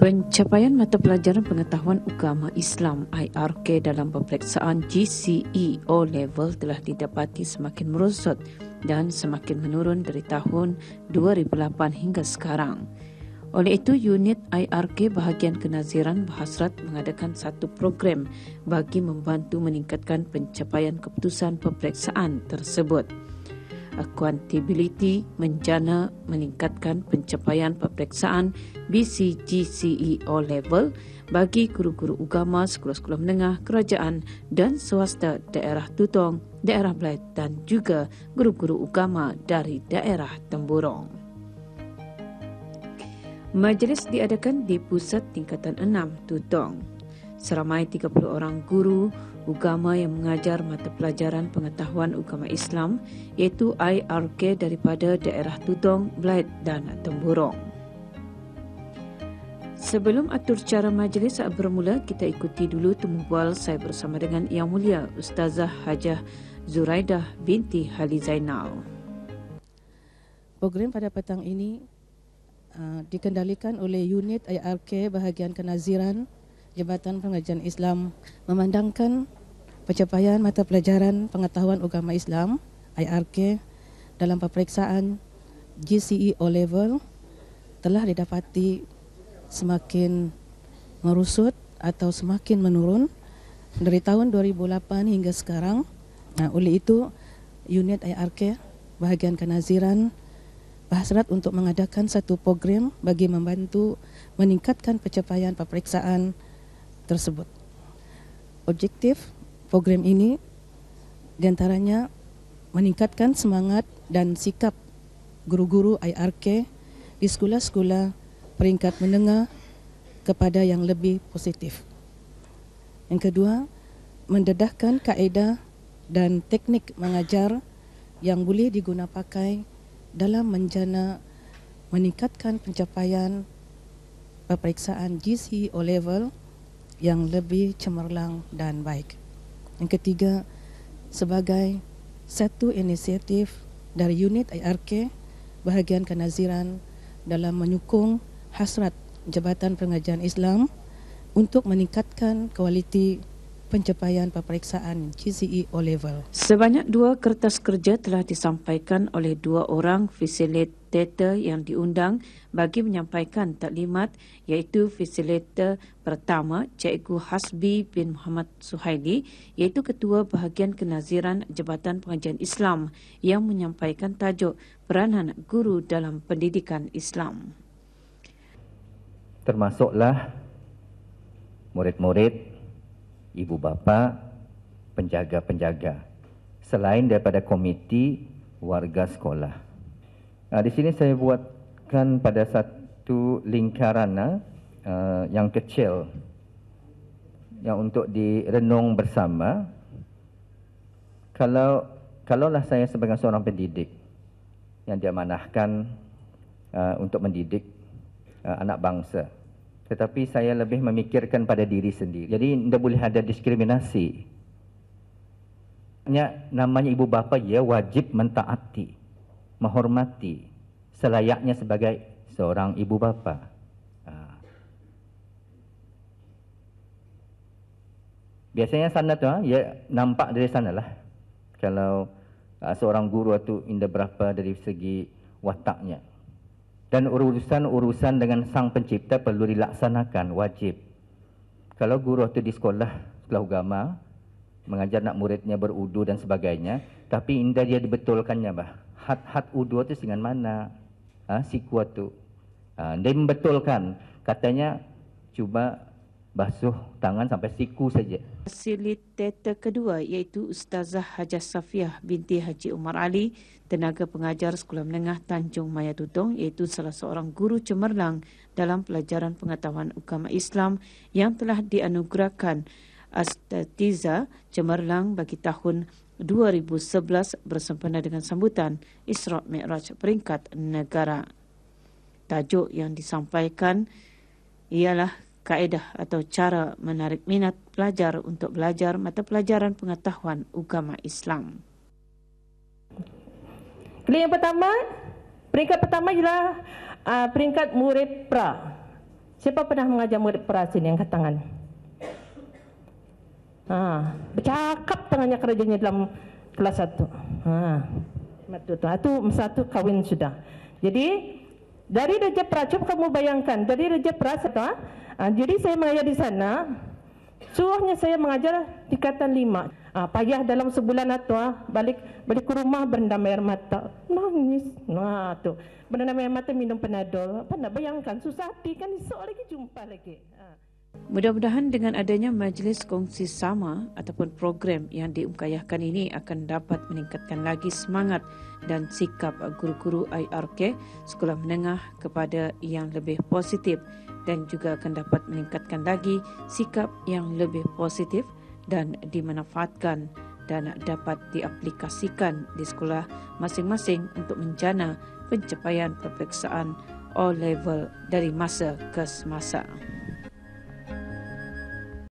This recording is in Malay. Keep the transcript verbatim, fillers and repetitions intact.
Pencapaian mata pelajaran pengetahuan agama Islam I R K dalam peperiksaan G C E O-Level telah didapati semakin merosot dan semakin menurun dari tahun dua ribu lapan hingga sekarang. Oleh itu, unit I R K bahagian kenaziran berhasrat mengadakan satu program bagi membantu meningkatkan pencapaian keputusan peperiksaan tersebut. Accountability menjana meningkatkan pencapaian peperiksaan B C G C E O-Level bagi guru-guru agama sekolah-sekolah menengah, kerajaan dan swasta daerah Tutong, daerah Belait dan juga guru-guru agama dari daerah Temburong. Majlis diadakan di Pusat Tingkatan enam Tutong. Seramai tiga puluh orang guru agama yang mengajar mata pelajaran pengetahuan agama Islam iaitu I R K daripada daerah Tutong, Belait dan Temburong. Sebelum atur cara majlis bermula, kita ikuti dulu temu bual saya bersama dengan Yang Mulia Ustazah Hajah Zuraidah binti Hali Zainal. Program pada petang ini uh, dikendalikan oleh unit I R K bahagian kenaziran Jabatan Pengajian Islam memandangkan pencapaian mata pelajaran pengetahuan agama Islam I R K dalam peperiksaan G C E O-Level telah didapati semakin merusut atau semakin menurun dari tahun dua ribu lapan hingga sekarang. Nah, oleh itu unit I R K bahagian kenaziran berhasrat untuk mengadakan satu program bagi membantu meningkatkan pencapaian peperiksaan tersebut. Objektif program ini diantaranya meningkatkan semangat dan sikap guru-guru I R K di sekolah-sekolah peringkat menengah kepada yang lebih positif. Yang kedua, mendedahkan kaedah dan teknik mengajar yang boleh diguna pakai dalam menjana meningkatkan pencapaian peperiksaan G C E O-Level yang lebih cemerlang dan baik. Yang ketiga, sebagai satu inisiatif dari unit I R K bahagian kenaziran dalam menyokong hasrat Jabatan Pengajian Islam untuk meningkatkan kualiti pencapaian peperiksaan G C E O-Level. Sebanyak dua kertas kerja telah disampaikan oleh dua orang fasilitator yang diundang bagi menyampaikan taklimat iaitu fasilitator pertama Cikgu Hasbi bin Muhammad Suhaili iaitu Ketua Bahagian Kenaziran Jabatan Pengajian Islam yang menyampaikan tajuk peranan guru dalam pendidikan Islam. Termasuklah murid-murid, ibu bapa, penjaga-penjaga, selain daripada komiti warga sekolah. Nah, di sini saya buatkan pada satu lingkaran uh, yang kecil yang untuk direnung bersama. Kalau kalaulah saya sebagai seorang pendidik yang diamanahkan uh, untuk mendidik uh, anak bangsa, tetapi saya lebih memikirkan pada diri sendiri. Jadi tidak boleh ada diskriminasi. Namanya ibu bapa, ya wajib mentaati, menghormati selayaknya sebagai seorang ibu bapa. Biasanya sana tu, ya nampak dari sanalah. Kalau uh, seorang guru itu indah berapa dari segi wataknya. Dan urusan-urusan dengan Sang Pencipta perlu dilaksanakan, wajib. Kalau guru itu di sekolah, sekolah agama, mengajar nak muridnya berudu dan sebagainya, tapi indah dia dibetulkannya, bah. Hat-hat udu itu dengan mana? Ha, siku itu. Ha, dia membetulkan. Katanya, cuba basuh tangan sampai siku saja. Fasilitator kedua iaitu Ustazah Hajah Safiah binti Haji Umar Ali, tenaga pengajar Sekolah Menengah Tanjung Maya Tutong iaitu salah seorang guru cemerlang dalam pelajaran pengetahuan agama Islam yang telah dianugerahkan Astatiza Cemerlang bagi tahun dua ribu sebelas bersempena dengan sambutan Isra' Mi'raj peringkat negara. Tajuk yang disampaikan ialah kaedah atau cara menarik minat pelajar untuk belajar mata pelajaran pengetahuan agama Islam. Yang pertama, peringkat pertama ialah uh, peringkat murid pra. Siapa pernah mengajar murid perasin yang angkat tangan? Ha, bercakap tangannya kerajanya dalam kelas satu. Ha, itu tu masa tu kahwin sudah. Jadi dari Raja Peras, coba kamu bayangkan dari Raja Peras, ha? Ha, jadi saya mengajar di sana. Suruhnya saya mengajar tingkatan lima. Ha, payah dalam sebulan itu, ha, balik balik ke rumah berendam air mata, nangis. Nah tu berendam air mata, minum Panadol. Apa nak bayangkan, susah hati kan, esok lagi jumpa lagi. Ha. Mudah-mudahan dengan adanya majlis kongsi sama ataupun program yang diumkayahkan ini akan dapat meningkatkan lagi semangat dan sikap guru-guru I R K sekolah menengah kepada yang lebih positif dan juga akan dapat meningkatkan lagi sikap yang lebih positif dan dimanfaatkan dan dapat diaplikasikan di sekolah masing-masing untuk menjana pencapaian peperiksaan O-level dari masa ke semasa.